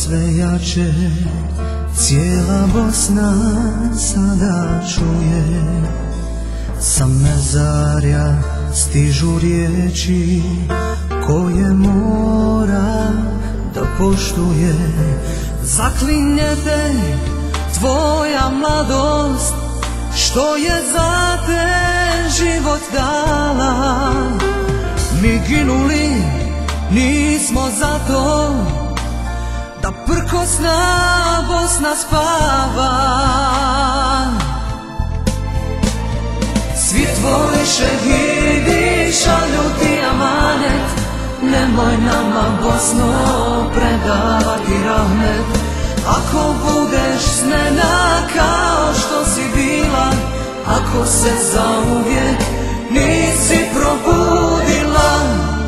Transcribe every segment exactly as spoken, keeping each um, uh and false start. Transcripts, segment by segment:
sve jače cijela Bosna sada čuje. Sa mezarja stižu riječi koje mora da poštuje. Zaklinje te tvoja mladost što je za te život dala. Mi ginuli nismo zato da prkosna Bosna spava. Svi tvoji šehidi šalju ti amanet, nemoj nama Bosno predavati rahmet. Ako budeš snena kao što si bila, ako se zauvijek nisi probudila.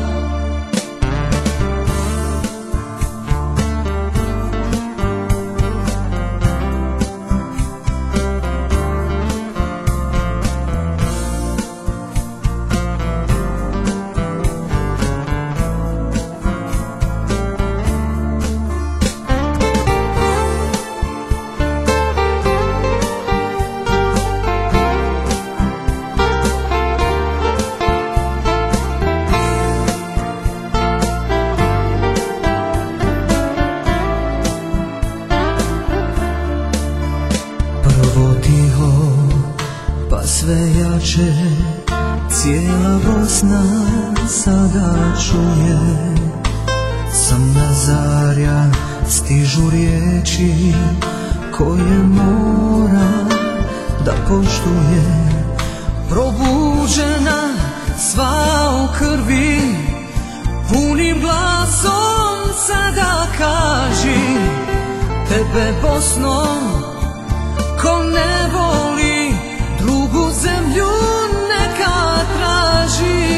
Prvo tiho, pa sve jače cijela Bosna sada čuje. Sa mezarja stižu riječi koje mora da poštuje. Probuđena sva u krvi, punim glasom sada kaži: tebe Bosno ko ne voli, drugu zemlju neka traži.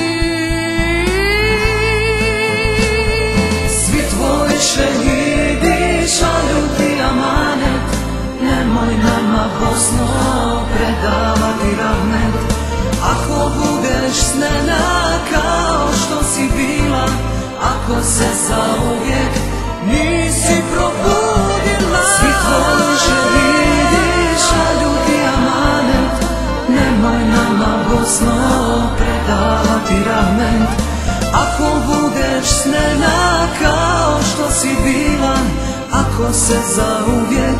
Svi tvoji šehidi šalju ti amanet, nemoj nama Bosno predavati rahmet. Ako budeš snena kao što si bila, ako se zauvijek nisi probudila. Svi tvoji šehidi šalju ti amanet, nemoj nama Bosno predavati rahmet. Ako budeš snena kao što si bila, ako se zauvijek